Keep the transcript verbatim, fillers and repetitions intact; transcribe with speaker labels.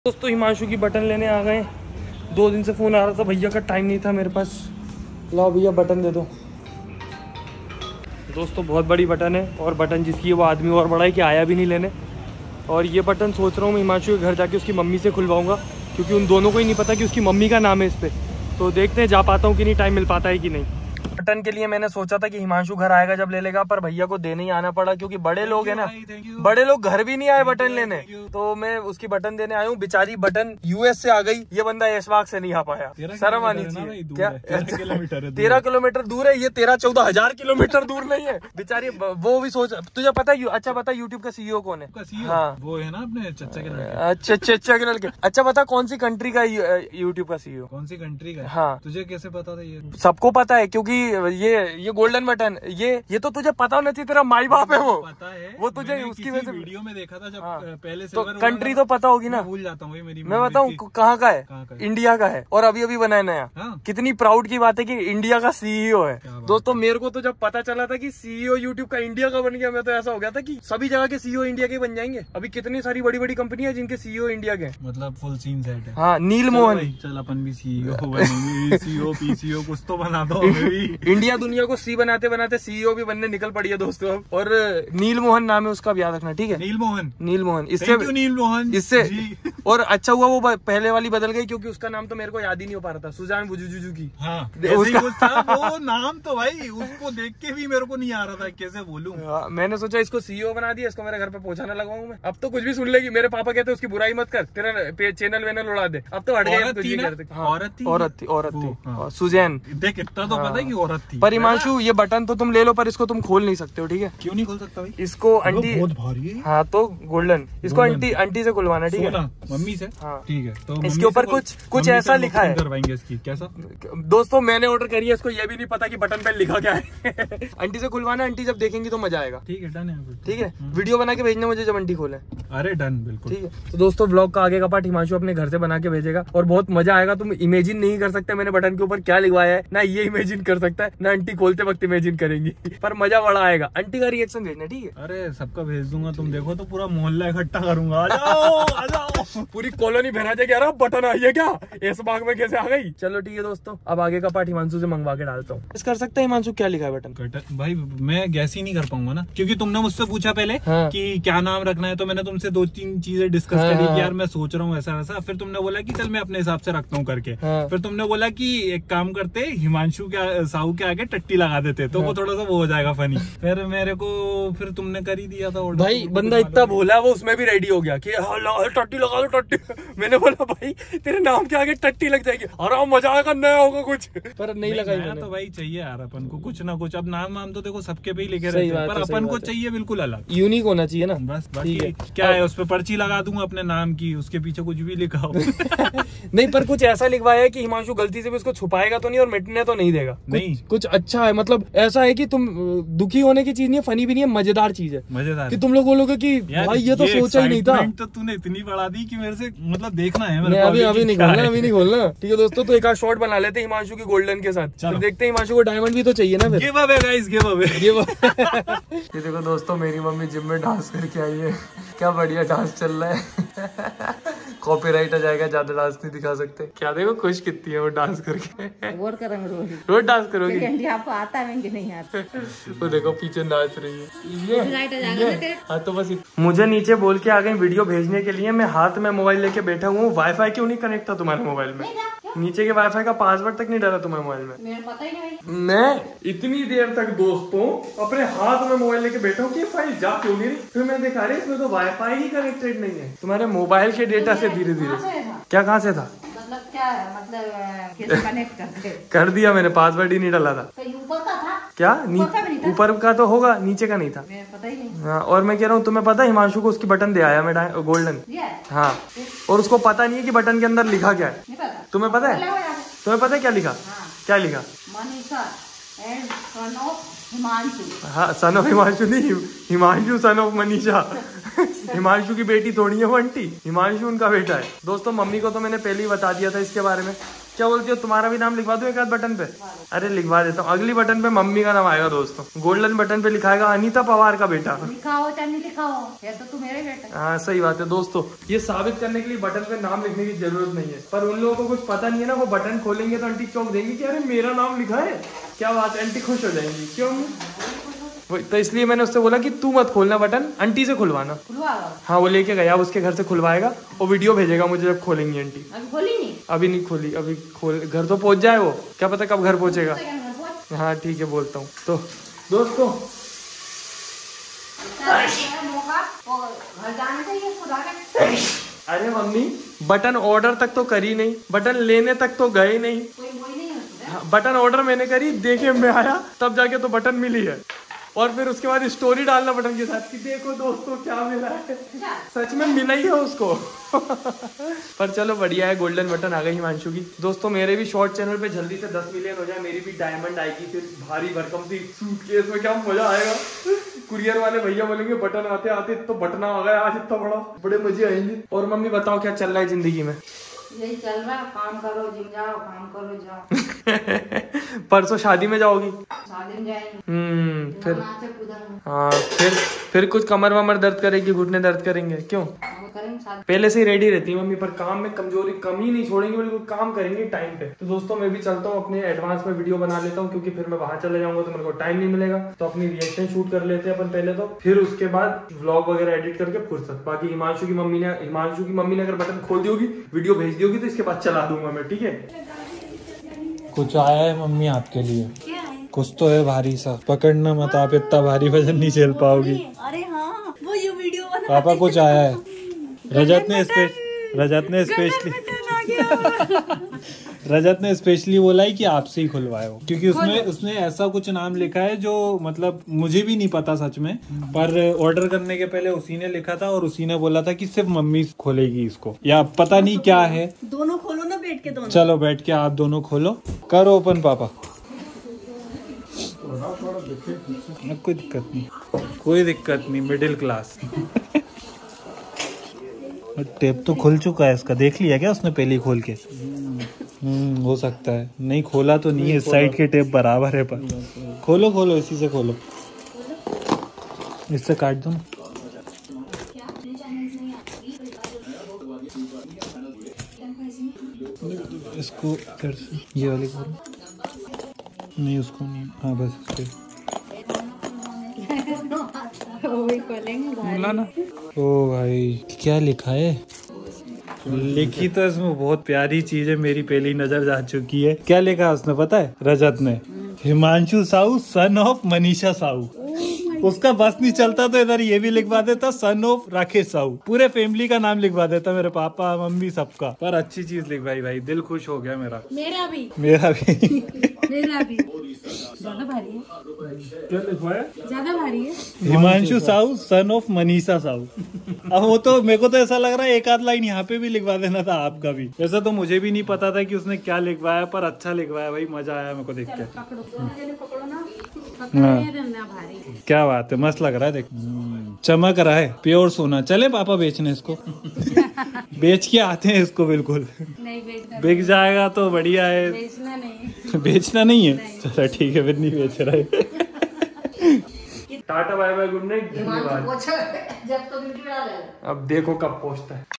Speaker 1: दोस्तों हिमांशु की बटन लेने आ गए। दो दिन से फ़ोन आ रहा था, भैया का टाइम नहीं था मेरे पास। लाओ भैया बटन दे दो। दोस्तों बहुत बड़ी बटन है और बटन जिसकी है वो आदमी और बड़ा है कि आया भी नहीं लेने। और ये बटन सोच रहा हूँ मैं हिमांशु के घर जाके उसकी मम्मी से खुलवाऊँगा, क्योंकि उन दोनों को ही नहीं पता कि उसकी मम्मी का नाम है इस पर। तो देखते हैं जा पाता हूँ कि नहीं, टाइम मिल पाता है कि नहीं। बटन के लिए मैंने सोचा था कि हिमांशु घर आएगा जब ले लेगा, पर भैया को देने ही आना पड़ा क्योंकि बड़े लोग हैं ना, बड़े लोग घर भी नहीं आए बटन लेने। तो मैं उसकी बटन देने आया हूँ। बेचारी बटन यूएस से आ गई, ये बंदा ऐशबाग से नहीं आ पाया। शर्म आनी चाहिए। क्या तेरह किलोमीटर दूर है, ये तेरह चौदह हजार किलोमीटर दूर नहीं है बेचारी। वो भी सोच, तुझे पता है? अच्छा बता यूट्यूब का सीईओ कौन है? हाँ
Speaker 2: वो है ना अपने चचा के लड़के।
Speaker 1: अच्छा चचा के लड़के। अच्छा बता कौन सी कंट्री का यूट्यूब का सीईओ?
Speaker 2: कौन सी कंट्री का?
Speaker 1: हाँ
Speaker 2: तुझे कैसे पता था? ये
Speaker 1: सबको पता है क्योंकि ये ये गोल्डन बटन, ये ये तो तुझे पता होना चाहिए, तेरा माई बाप है वो।
Speaker 2: पता है
Speaker 1: वो तुझे उसकी वजह से
Speaker 2: वीडियो में देखा था जब
Speaker 1: हाँ।
Speaker 2: पहले से
Speaker 1: तो कंट्री तो पता होगी ना।
Speaker 2: भूल जाता हूँ मेरी।
Speaker 1: मैं बताऊँ कहाँ का है? इंडिया का है और अभी अभी बना है नया। हाँ? कितनी प्राउड की बात है कि इंडिया का सीईओ है। दोस्तों मेरे को तो जब पता चला था कि सीईओ यूट्यूब का इंडिया का बन गया, मैं तो ऐसा हो गया था कि सभी जगह के सीईओ इंडिया के बन जाएंगे। अभी कितनी सारी बड़ी बड़ी कंपनियां जिनके सीईओ इंडिया के,
Speaker 2: मतलब फुल सीन सेट है।
Speaker 1: हाँ नील मोहन।
Speaker 2: चल अपन भी सीईओ बनेंगे। सीईओ पीसीओ कुछ तो बना दो।
Speaker 1: इंडिया दुनिया को सी बनाते बनाते सीईओ भी बनने निकल पड़ी है दोस्तों। और नील मोहन नाम है उसका, याद रखना ठीक है?
Speaker 2: नील मोहन।
Speaker 1: नील मोहन इससे
Speaker 2: नील मोहन
Speaker 1: इससे और अच्छा हुआ वो पहले वाली बदल गई, क्योंकि उसका नाम तो मेरे को याद ही नहीं हो पा रहा था। सुजान बुजुजुजू की।
Speaker 2: हाँ, उसका था वो नाम तो भाई उसको देख के भी मेरे को नहीं आ रहा था कैसे बोलूं।
Speaker 1: हाँ, मैंने सोचा इसको सीईओ बना दिया, इसको मेरे घर पे पहुंचाना लगवाऊं मैं। अब तो कुछ भी सुन लेगी। मेरे पापा कहते उसकी बुराई मत कर, तेरा चैनल वेनल उड़ा दे। अब तो हट गए।
Speaker 2: औरत थी
Speaker 1: औरत थी औरत थी औरत थी सुजैन।
Speaker 2: देख इतना तो पता है कि औरत थी।
Speaker 1: पर हिमांशु ये बटन तो तुम ले लो, पर इसको तुम खोल नहीं सकते हो, ठीक है?
Speaker 2: क्यों नहीं खोल सकता भाई?
Speaker 1: इसको आंटी
Speaker 2: बहुत भारी है।
Speaker 1: हाँ तो गोल्डन, इसको आंटी आंटी से खुलवाना, ठीक है?
Speaker 2: मम्मी से। हाँ ठीक है। तो
Speaker 1: इसके ऊपर कुछ कुछ ऐसा लिखा है।
Speaker 2: करवाएंगे इसकी कैसा?
Speaker 1: दोस्तों मैंने ऑर्डर करी है, इसको ये भी नहीं पता कि बटन पे लिखा क्या है। आंटी से खुलवाना, आंटी जब देखेंगी तो मजा आएगा।
Speaker 2: ठीक है डन है।
Speaker 1: ठीक है वीडियो बना के भेजना मुझे जब आंटी खोले।
Speaker 2: अरे डन बिल्कुल।
Speaker 1: ठीक है तो दोस्तों ब्लॉग का आगे का पार्ट हिमांशु अपने घर से बना के भेजेगा और बहुत मजा आएगा। तुम इमेजिन नहीं कर सकते मैंने बटन के ऊपर क्या लिखवाया है, ना ये इमेजिन कर सकता है, ना आंटी खोलते वक्त इमेजिन करेंगी। पर मजा बड़ा आएगा। आंटी का रिएक्शन भेजना, ठीक है?
Speaker 2: अरे सबका भेज दूंगा। तुम देखो तो पूरा मोहल्ला इकट्ठा करूंगा। आ जाओ आ जाओ।
Speaker 1: पूरी कॉलोनी भरा जाएगी। यार बटन आई है क्या? इस बाग में कैसे आ गई? चलो ठीक है दोस्तों, अब आगे का पार्ट हिमांशु से मंगवा के डालता हूँ। कर सकते हैं हिमांशु क्या लिखा है बटन?
Speaker 2: भाई मैं गैस ही नहीं कर पाऊंगा ना, क्योंकि तुमने मुझसे पूछा पहले
Speaker 1: हाँ।
Speaker 2: कि क्या नाम रखना है, तो मैंने तुमसे दो तीन चीजें डिस्कस हाँ, करी कि यार मैं सोच रहा हूँ ऐसा वैसा। फिर तुमने बोला कि चल मैं अपने हिसाब से रखता हूँ करके। हाँ। फिर तुमने बोला कि एक काम करते हिमांशु के साहू के आगे टट्टी लगा देते तो हाँ। वो थोड़ा सा वो हो जाएगा फनी। फिर मेरे को फिर तुमने कर ही दिया था ऑर्डर।
Speaker 1: भाई बंदा इतना भोला वो उसमें भी रेडी हो गया कि टट्टी लगा दो टट्टी। मैंने बोला भाई तेरे नाम के आगे टट्टी लग जाएगी, अरे मजा आएगा, नया होगा कुछ। पर नहीं लगा
Speaker 2: तो भाई चाहिए यार अपन को कुछ ना कुछ। अब नाम नाम तो देखो सबके पे ही लिखे रहते हैं, पर अपन को चाहिए बिल्कुल अलग,
Speaker 1: यूनिक होना चाहिए ना।
Speaker 2: बस बाकी क्या है, उस पर पर्ची लगा दूंगा अपने नाम की, उसके पीछे कुछ भी लिखा हो।
Speaker 1: नहीं पर कुछ ऐसा लिखवाया है कि हिमांशु गलती से भी उसको छुपाएगा तो नहीं और मिटने तो नहीं देगा। नहीं कुछ अच्छा है, मतलब ऐसा है कि तुम दुखी होने की चीज नहीं है, फनी भी नहीं है, मजेदार चीज है।
Speaker 2: मजेदार
Speaker 1: कि तुम लोग बोलोगे कि भाई ये तो सोचा ही नहीं था।
Speaker 2: तो तूने इतनी बढ़ा दी कि मेरे से मतलब देखना है।
Speaker 1: अभी अभी नहीं खोलना, अभी नहीं खोलना। ठीक है दोस्तों, तो एक आध शॉट बना लेते हैं हिमांशु की गोल्डन के साथ। तो देखते हैं हिमांशु को डायमंड भी तो चाहिए ना।
Speaker 2: Give away guys, give away.
Speaker 1: ये देखो दोस्तों मेरी मम्मी जिम में डांस करके आई है। क्या बढ़िया डांस चल रहा है। कॉपीराइट आ जाएगा, ज्यादा डांस नहीं दिखा सकते। क्या देखो खुश कितनी है वो डांस करके। रोज करेंगे रोज डांस करोगी?
Speaker 3: आपको आता है कि नहीं आता?
Speaker 1: वो देखो पीछे नाच रही है। हाँ तो बस मुझे नीचे बोल के आ गई वीडियो भेजने के लिए। मैं हाथ में मोबाइल लेके बैठा हूँ। वाईफाई क्यों नहीं कनेक्ट था तुम्हारे मोबाइल में? नीचे के वाईफाई का पासवर्ड तक नहीं डाला तुम्हारे मोबाइल में?
Speaker 3: मेरे पता ही नहीं।
Speaker 1: मैं इतनी देर तक दोस्तों अपने हाथ में मोबाइल लेके बैठा हूँ कि फाइल जा क्यों नहीं रही। फिर मैं देखा रही इसमें तो वाईफाई ही कनेक्टेड नहीं है। तुम्हारे मोबाइल के डेटा से धीरे धीरे। क्या कहाँ से था?
Speaker 3: मतलब क्या है, मतलब कैसे कनेक्ट करते?
Speaker 1: कर दिया मैंने, पासवर्ड ही नहीं डाला था।
Speaker 3: तो ऊपर का था
Speaker 1: क्या? ऊपर का तो होगा, नीचे का नहीं था।
Speaker 3: पता ही नहीं।
Speaker 1: हाँ और मैं कह रहा हूँ तुम्हें पता है हिमांशु को उसकी बटन दे आया मैं गोल्डन। हाँ और उसको पता नहीं है कि बटन के अंदर लिखा क्या है। तुम्हें पता है? तुम्हें पता है क्या लिखा? क्या लिखा?
Speaker 3: Manisha and son of Himanshu.
Speaker 1: हाँ सन ऑफ हिमांशु नहीं, हिमांशु सन ऑफ मनीषा। हिमांशु की बेटी थोड़ी है वो आंटी, हिमांशु उनका बेटा है। दोस्तों मम्मी को तो मैंने पहले ही बता दिया था इसके बारे में। क्या बोलती हो, तुम्हारा भी नाम लिखवा दूं एक आध बटन पे? अरे लिखवा देता हूँ। अगली बटन पे मम्मी का नाम आएगा दोस्तों, गोल्डन बटन पे लिखाएगा अनीता पवार का बेटा।
Speaker 3: लिखाओ चाहे नहीं लिखाओ, ये तो तू मेरे बेटा।
Speaker 1: हाँ सही बात है दोस्तों, ये साबित करने के लिए बटन पे नाम लिखने की जरूरत नहीं है, पर उन लोगों को कुछ पता नहीं है ना, वो बटन खोलेंगे तो आंटी चौंक देंगी कि अरे मेरा नाम लिखा है, क्या बात है, आंटी खुश हो जाएंगी। क्यों? तो इसलिए मैंने उससे बोला कि तू मत खोलना बटन, आंटी से खुलवाना। हाँ वो लेके गया, उसके घर से खुलवाएगा और वीडियो भेजेगा मुझे जब खोलेंगी आंटी।
Speaker 3: अभी खोली नहीं?
Speaker 1: अभी नहीं खोली, अभी खोल, घर तो पहुंच जाए वो, क्या पता कब घर पहुंचेगा। हाँ ठीक है बोलता हूँ। तो दोस्तों
Speaker 3: घर जाने चाहिए खुद आके।
Speaker 1: अरे मम्मी बटन ऑर्डर तक तो करी नहीं, बटन लेने तक तो गए नहीं।
Speaker 3: कोई वही नहीं है।
Speaker 1: बटन ऑर्डर मैंने करी, देखे मैं आया तब जाके तो बटन मिली है, और फिर उसके बाद स्टोरी डालना बटन के साथ कि देखो दोस्तों क्या मिला है। सच में मिला ही है उसको। पर चलो बढ़िया है, गोल्डन बटन आ गई हिमांशु की। दोस्तों मेरे भी शॉर्ट चैनल पे जल्दी से दस मिलियन हो जाए, मेरी भी डायमंड आएगी, फिर भारी भरकम सी सूटकेस में क्या मजा आएगा। कुरियर वाले भैया बोलेंगे बटन आते आते तो बटना आ गया आज इतना बड़ा, बड़े मजे आएंगे। और मम्मी बताओ क्या चल रहा है जिंदगी में?
Speaker 3: यही चल रहा है, काम करो जिम जाओ, काम करो जाओ।
Speaker 1: परसों शादी में जाओगी?
Speaker 3: शादी में जाएंगे।
Speaker 1: हम्म फिर हाँ फिर फिर कुछ कमर वमर दर्द करेगी, घुटने दर्द करेंगे? क्यों? पहले से ही रेडी रहती है मम्मी, पर काम में कमजोरी कमी नहीं छोड़ेंगे, बिल्कुल काम करेंगे टाइम पे। तो दोस्तों मैं भी चलता हूँ, अपने एडवांस में वीडियो बना लेता हूँ, क्योंकि फिर मैं वहां चले जाऊंगा तो मेरे को टाइम नहीं मिलेगा। तो अपनी रिएक्शन शूट कर लेते हैं अपन पहले तो, फिर उसके बाद व्लॉग वगैरह एडिट करके फुर्सत। बाकी हिमांशु की मम्मी ने हिमांशु की मम्मी ने अगर बटन खोल दी होगी, वीडियो भेज दी होगी, तो इसके बाद चला दूंगा मैं, ठीक है?
Speaker 2: कुछ आया है मम्मी आपके लिए? कुछ तो है भारी सा, पकड़ना मत, आप इतना भारी वजन नहीं झेल पाओगी।
Speaker 4: अरे हाँ वो ये वीडियो बना
Speaker 2: पापा कुछ आया है, रजत ने स्पेश रजत ने स्पेशली रजत ने स्पेशली बोला है कि आपसे ही खुलवाए हो, क्योंकि उसमें उसने ऐसा कुछ नाम लिखा है जो मतलब मुझे भी नहीं पता सच में, पर ऑर्डर करने के पहले उसी ने लिखा था और उसी ने बोला था कि सिर्फ मम्मी खोलेगी इसको, या पता नहीं क्या है।
Speaker 4: दोनों खोलो ना बैठ के, दोनों
Speaker 2: चलो बैठ के आप दोनों खोलो, करो ओपन पापा। कोई दिक्कत नहीं, कोई दिक्कत नहीं, मिडिल क्लास। टेप तो खुल चुका है इसका, देख लिया क्या उसने पहले ही खोल के? हम्म हो सकता है, नहीं खोला तो नहीं है, इस साइड के टेप बराबर है, पर खोलो खोलो इसी से खोलो, इससे काट दो ना। इसको कर ये वाली खोलो, नहीं उसको नहीं, हाँ बस इसके ना। ओ भाई क्या लिखा है? लिखी तो इसमें बहुत प्यारी चीज है, मेरी पहली नजर जा चुकी है। क्या लिखा है उसने पता है? रजत ने, हिमांशु साहू सन ऑफ मनीषा साहू। उसका बस नहीं चलता तो इधर ये भी लिखवा देता सन ऑफ राकेश साहू, पूरे फैमिली का नाम लिखवा देता, मेरे पापा मम्मी सबका। पर अच्छी चीज लिखवाई भाई, दिल खुश हो गया मेरा।
Speaker 4: मेरा भी
Speaker 2: मेरा भी
Speaker 4: मेरा भी। ज्यादा भारी है,
Speaker 1: क्या लिखवाया?
Speaker 4: ज्यादा भारी है।
Speaker 2: Himanshu Sahu son of Manisha Sahu. अब वो तो मेरे को तो ऐसा लग रहा है एक आध लाइन यहाँ पे भी लिखवा देना था आपका भी। वैसा तो मुझे भी नहीं पता था कि उसने क्या लिखवाया, पर अच्छा लिखवाया भाई, मजा आया मेरे को देख के।
Speaker 4: पकड़ो ना, भारी।
Speaker 2: क्या बात है, मस्त लग रहा है, देख चमक रहा है, प्योर सोना। चले पापा बेचने इसको? बेच के आते हैं इसको, बिल्कुल
Speaker 4: नहीं बेचना,
Speaker 2: बिक जाएगा तो बढ़िया है।
Speaker 4: बेचना नहीं
Speaker 2: बेचना नहीं है, चलो ठीक है, फिर नहीं बेच रहे।
Speaker 1: Tata bye bye good night, धन्यवाद।
Speaker 3: जब तो ड्यूटी में आ जाए।
Speaker 1: अब देखो कब पहुंचता है।